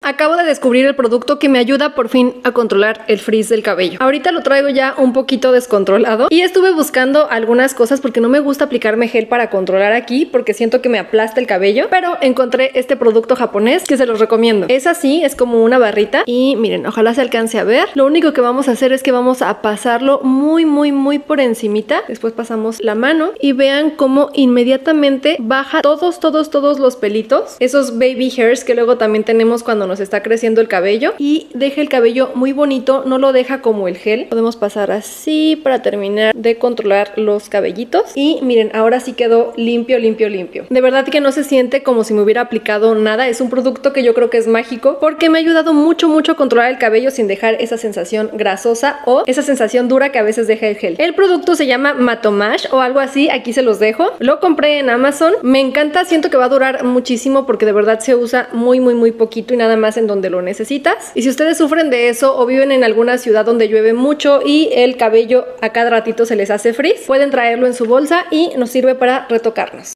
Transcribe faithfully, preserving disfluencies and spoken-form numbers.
acabo de descubrir el producto que me ayuda por fin a controlar el frizz del cabello. Ahorita lo traigo ya un poquito descontrolado y estuve buscando algunas cosas porque no me gusta aplicarme gel para controlar aquí porque siento que me aplasta el cabello, pero encontré este producto japonés que se los recomiendo. Es así, es como una barrita y miren, ojalá se alcance a ver. Lo único que vamos a hacer es que vamos a pasarlo muy muy muy por encimita, después pasamos la mano y vean cómo inmediatamente baja todos todos todos los pelitos, esos baby hairs que luego también tenemos cuando nos está creciendo el cabello, y deja el cabello muy bonito, no lo deja como el gel. Podemos pasar así para terminar de controlar los cabellitos y miren, ahora sí quedó limpio limpio limpio. De verdad que no se siente como si me hubiera aplicado nada. Es un producto que yo creo que es mágico porque me ha ayudado mucho mucho a controlar el cabello sin dejar esa sensación grasosa o esa sensación dura que a veces deja el gel. El producto se llama Matomash o algo así, aquí se los dejo. Lo compré en Amazon, me encanta, siento que va a durar muchísimo porque de verdad se usa muy muy muy poquito y nada más en donde lo necesitas. Y si ustedes sufren de eso o viven en alguna ciudad donde llueve mucho y el cabello a cada ratito se les hace frizz, pueden traerlo en su bolsa y nos sirve para retocarnos.